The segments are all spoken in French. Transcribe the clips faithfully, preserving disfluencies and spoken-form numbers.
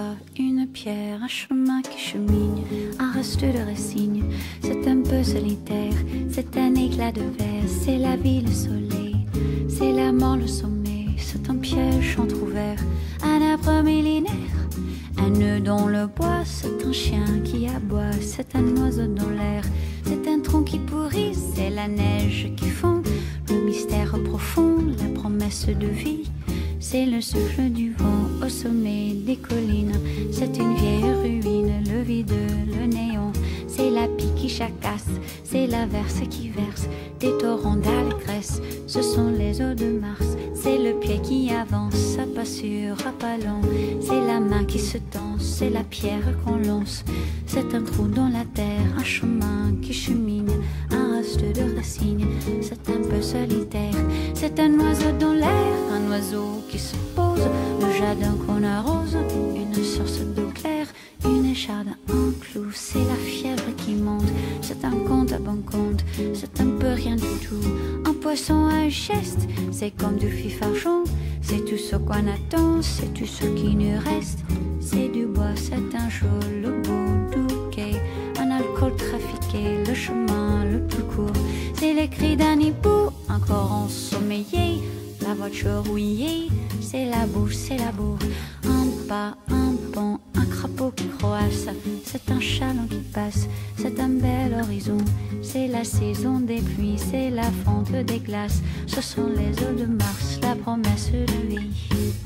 pas, une pierre, un chemin qui chemine, un reste de résigne. C'est un peu solitaire, c'est un éclat de verre, c'est la vie, le soleil, c'est la mort, le sommet. C'est un piège entrouvert, un arbre millénaire, un nœud dans le bois. C'est un chien qui aboie, c'est un oiseau dans l'air, c'est un tronc qui pourrit, c'est la neige qui fond. Le mystère profond, la promesse de vie, c'est le souffle du vent au sommet des collines. C'est une vieille ruine, le vide, le néant. C'est la pie qui jacasse, c'est l'averse qui verse des torrents d'allégresse. Ce sont les eaux de Mars, c'est le pied qui avance à pas sûr, à pas lent. C'est la main qui se tend, c'est la pierre qu'on lance. C'est un trou dans la terre, un chemin qui chemine, un reste de racines. C'est un peu solitaire, c'est un oiseau dans l'air, un oiseau qui se pose, le jardin qu'on arrose, une source d'eau claire, une écharde, un clou. C'est la fièvre qui monte, c'est un compte à bon compte, c'est un peu rien du tout. Un poisson à un geste, c'est comme du fifarchon. C'est tout ce qu'on attend, c'est tout ce qui nous reste. C'est du bois, c'est un jour le bout du quai, un alcool trafiqué, le chemin le plus court. C'est les cris d'un hibou, encore ensommeillé, la voiture rouillée. C'est la bouche, c'est la bourre, un pas, un pont, un crapaud qui croasse. C'est un chaland qui passe, c'est un bel horizon. C'est la saison des pluies, c'est la fonte des glaces. Ce sont les eaux de Mars, la promesse de vie.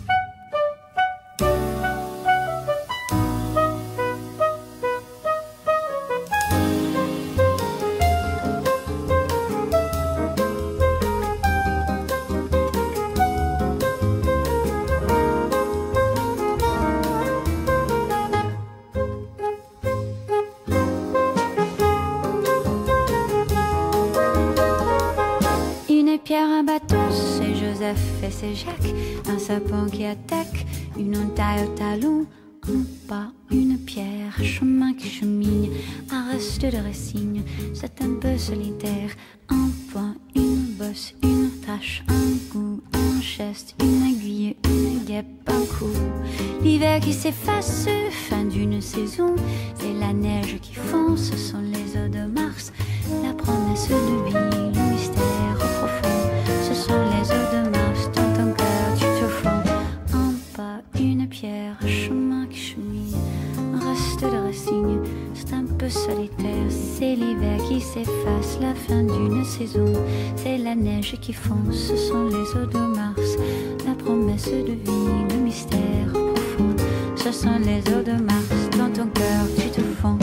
Pierre, un bateau, c'est Joseph et c'est Jacques. Un sapin qui attaque, une entaille au talon. Un pas, une pierre, un chemin qui chemine, un reste de résigne. C'est un peu solitaire, un point, une bosse, une tache, un goût, un geste, une aiguille, une guêpe, un coup. L'hiver qui s'efface, fin d'une saison. C'est la neige qui fond, ce sont les eaux de Mars. La promesse de vie, le mystère profond. Ce sont les eaux de Mars, dans ton cœur tu te fonds. Un pas, une pierre, un chemin qui chemine, un reste de racine. C'est un peu solitaire, c'est l'hiver qui s'efface, la fin d'une saison. C'est la neige qui fond, ce sont les eaux de Mars. La promesse de vie, le mystère profond. Ce sont les eaux de Mars, dans ton cœur tu te fonds.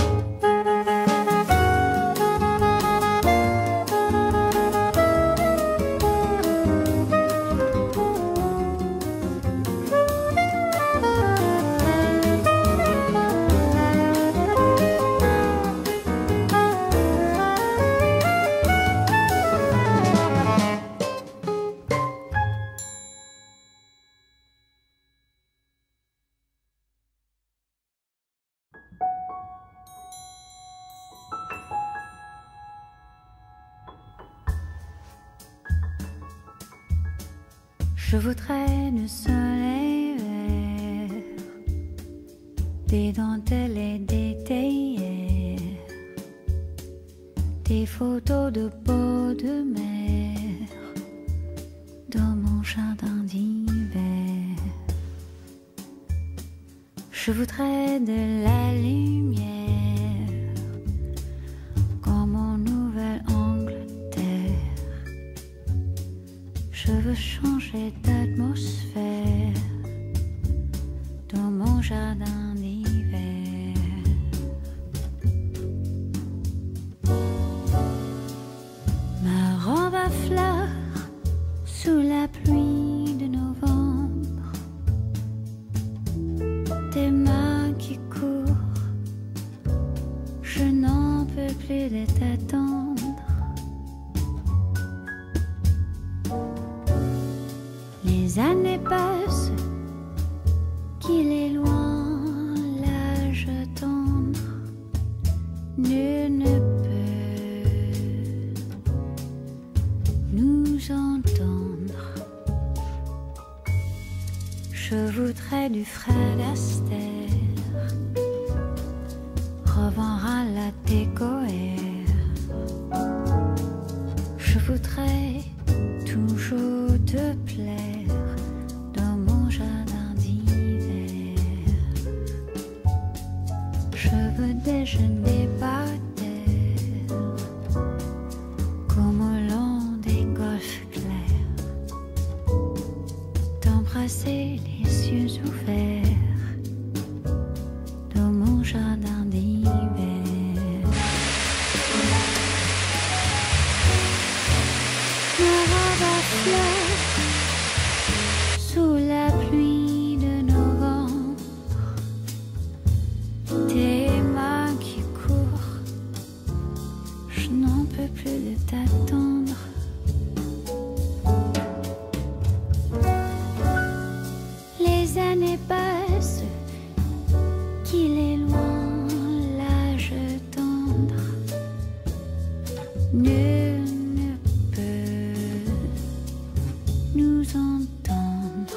Je voudrais du soleil vert, des dentelles et des théières, des photos de peau de mer dans mon jardin d'hiver. Je voudrais de la lumière comme en Nouvelle-Angleterre. Je veux changer d'atmosphère dans mon jardin d'hiver. Ma robe à fleurs sous la pluie de novembre, tes mains qui courent, je n'en peux plus de t'attendre. Les années passent, qu'il est loin l'âge tendre. Nul ne peut nous entendre. Je voudrais du Fred Astaire à décorer. Je voudrais toujours te plaire dans mon jardin d'hiver. Je veux déjeuner par terre comme au long des golfes clairs, t'embrasser les yeux ouverts dans mon jardin d'hiver. Ma robe à fleurs sous la pluie de novembre, tes mains qui courent, je n'en peux plus de t'attendre. Les années passent, qu'il est loin l'âge tendre. Nul ne peut nous entendre.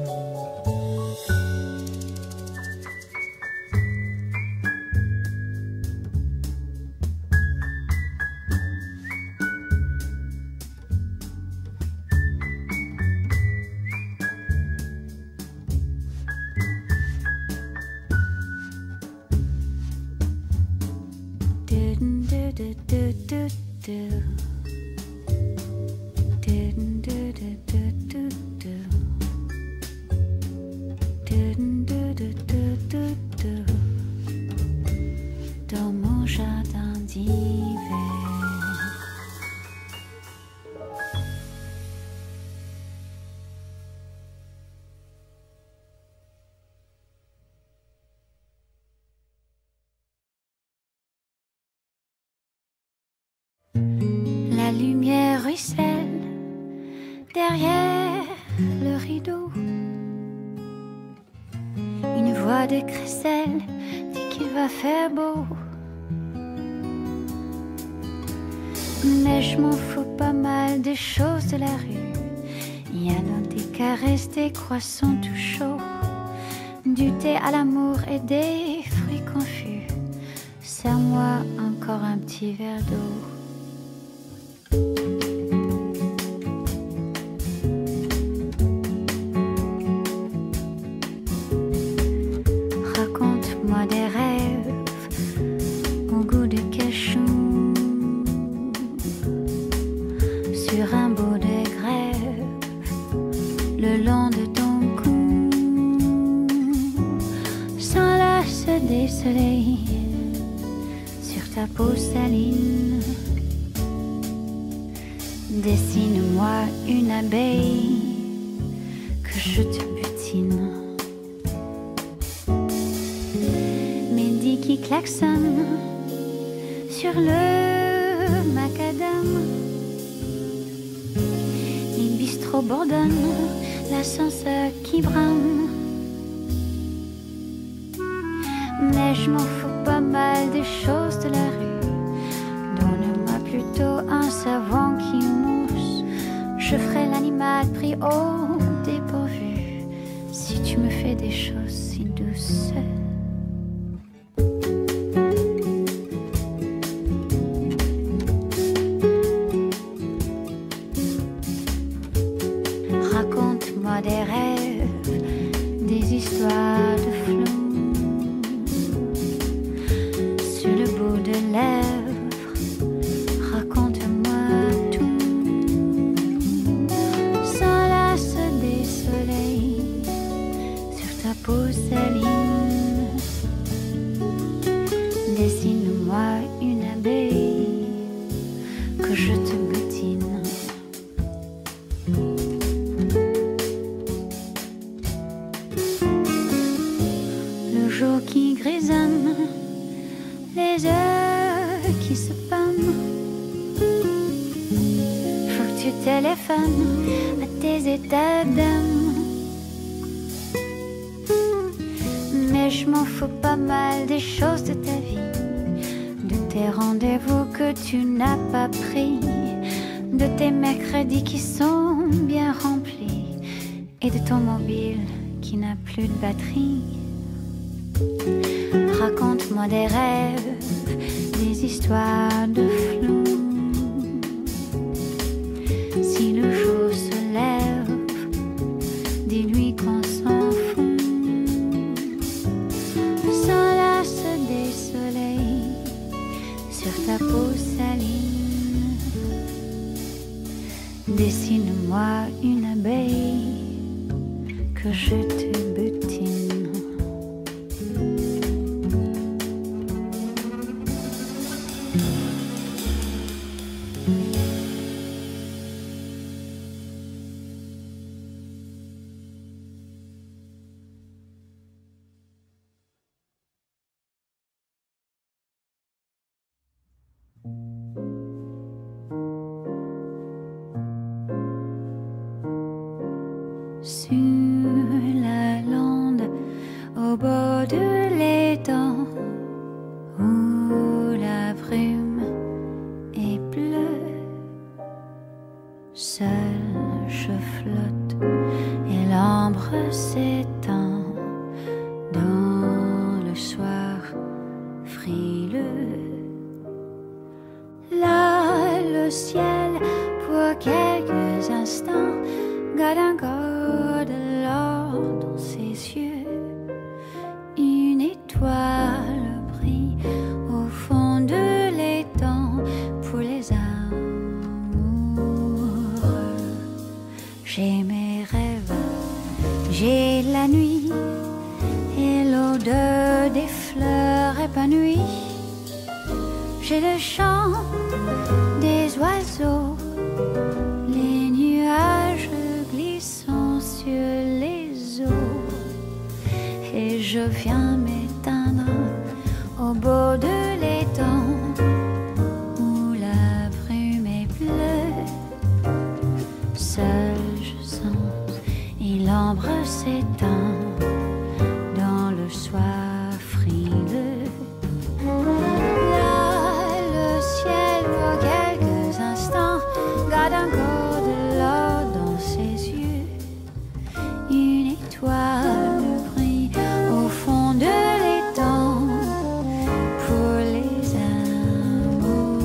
Do, do, do, do, do. Do, do, do, do, do, do. Do, do, do, do, do, do. Dans mon jardin d'hiver. La lumière ruisselle derrière le rideau. Une voix de crécelle dit qu'il va faire beau. Mais je m'en fous pas mal des choses de la rue. Il y a donc des caresses, des croissants tout chauds, du thé à l'amour et des fruits confus. Serre-moi encore un petit verre d'eau. Raconte-moi des rêves au goût de cachou sur un bout de grève le long de ton cou. S'enlace des soleils sur ta peau saline. Dessine-moi une abeille que je te butine. Mehdi qui klaxonne sur le macadam. Les bistrots bourdonnent, l'ascenseur qui brame. Mais je m'en fous pas mal des choses de la rue. Donne-moi plutôt un savon qui mousse. Je ferai l'animal pris au dépourvu si tu me fais des choses si douces. Raconte-moi des rêves, des histoires de flou sur le bout de lèvres. Raconte-moi tout. S'enlace des soleils sur ta peau saline. Dessine-moi une abeille que je te butine. Le jour qui grisonne, les heures qui se pâment. Faut que tu téléphones à tes états d'âme. Mais je m'en fous pas mal des choses de ta vie, de tes rendez-vous que tu n'as pas pris, de tes mercredis qui sont bien remplis et de ton mobile qui n'a plus de batterie. raconte-moi des rêves, des histoires de flou. Si le jour se lève, dis-lui qu'on s'en fout. S'enlace des soleils sur ta peau saline. Dessine-moi une abeille que je te butine. Sur la lande, au bord de l'étang, où la brume est bleue, seul je flotte et l'ambre s'étend dans le soir frileux. Là, le ciel, pour quelques instants, garde encore de l'or dans ses yeux. Une étoile brille au fond de l'étang pour les amoureux. J'ai mes rêves, j'ai la nuit et l'odeur des fleurs épanouies. J'ai le chant des oiseaux, les nuages glissant sur les eaux, et je viens m'éteindre au bord de l'étang où la brume est bleue. Seul je sens et l'ombre s'éteint dans le soir frileux. Garde encore de l'or dans ses yeux. Une étoile brille au fond de l'étang pour les amoureux.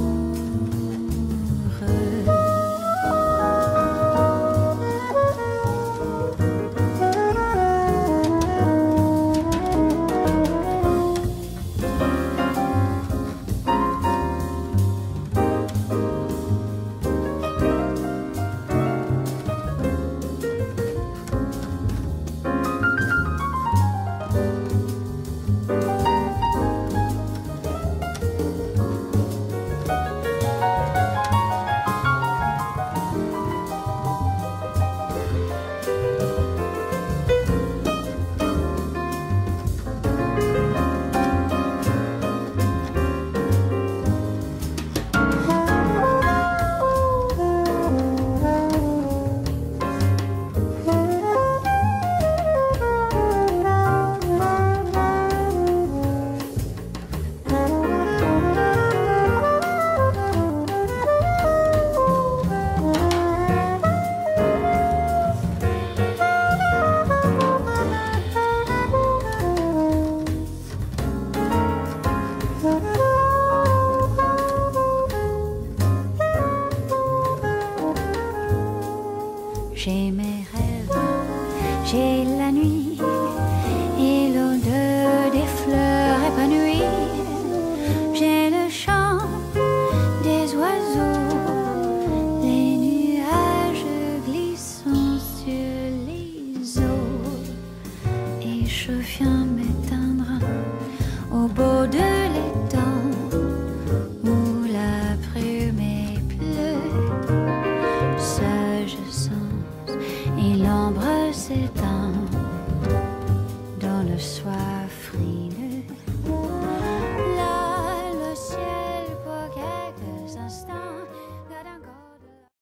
J'ai mes rêves, j'ai la nuit et l'odeur des fleurs épanouies. J'ai le chant des oiseaux, les nuages glissant sur les eaux, et je viens m'éteindre au bord de l'étang où la brume est bleue. Seul je sens et l'ombre s'éteint dans le soir.